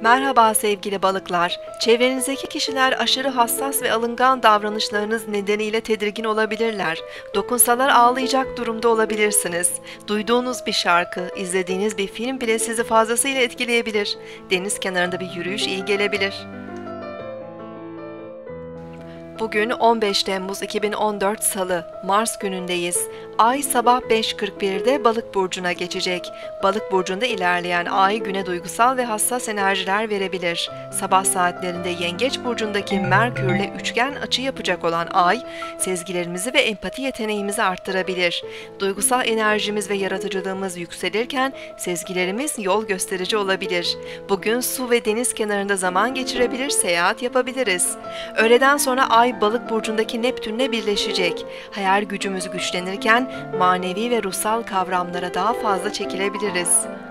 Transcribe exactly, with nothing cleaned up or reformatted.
Merhaba sevgili balıklar. Çevrenizdeki kişiler aşırı hassas ve alıngan davranışlarınız nedeniyle tedirgin olabilirler. Dokunsalar ağlayacak durumda olabilirsiniz. Duyduğunuz bir şarkı, izlediğiniz bir film bile sizi fazlasıyla etkileyebilir. Deniz kenarında bir yürüyüş iyi gelebilir. Bugün on beş Temmuz iki bin on dört Salı, Mars günündeyiz. Ay sabah beş kırk birde Balık burcuna geçecek. Balık burcunda ilerleyen Ay güne duygusal ve hassas enerjiler verebilir. Sabah saatlerinde Yengeç burcundaki Merkürle üçgen açı yapacak olan Ay, sezgilerimizi ve empati yeteneğimizi arttırabilir. Duygusal enerjimiz ve yaratıcılığımız yükselirken sezgilerimiz yol gösterici olabilir. Bugün su ve deniz kenarında zaman geçirebilir, seyahat yapabiliriz. Öğleden sonra Ay Balık burcundaki Neptünle birleşecek. Hayal gücümüz güçlenirken manevi ve ruhsal kavramlara daha fazla çekilebiliriz.